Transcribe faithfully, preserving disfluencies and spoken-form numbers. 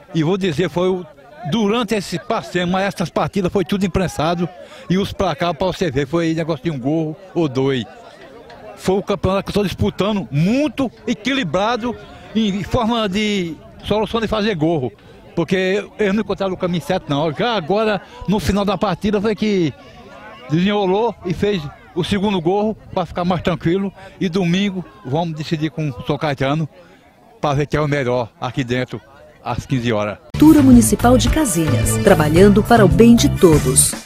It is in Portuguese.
E vou dizer, foi o, durante esse passeio, mas essas partidas foi tudo imprensado. E os pra cá, para você ver, foi negócio de um gol ou dois. Foi o campeonato que eu estou disputando muito equilibrado em forma de solução de fazer gol. Porque eu não encontraram o caminho certo não. Já agora, no final da partida, foi que desenrolou e fez o segundo gol para ficar mais tranquilo. E domingo vamos decidir com o São Caetano para ver quem é o melhor aqui dentro às quinze horas. Prefeitura Municipal de Casilhas, trabalhando para o bem de todos.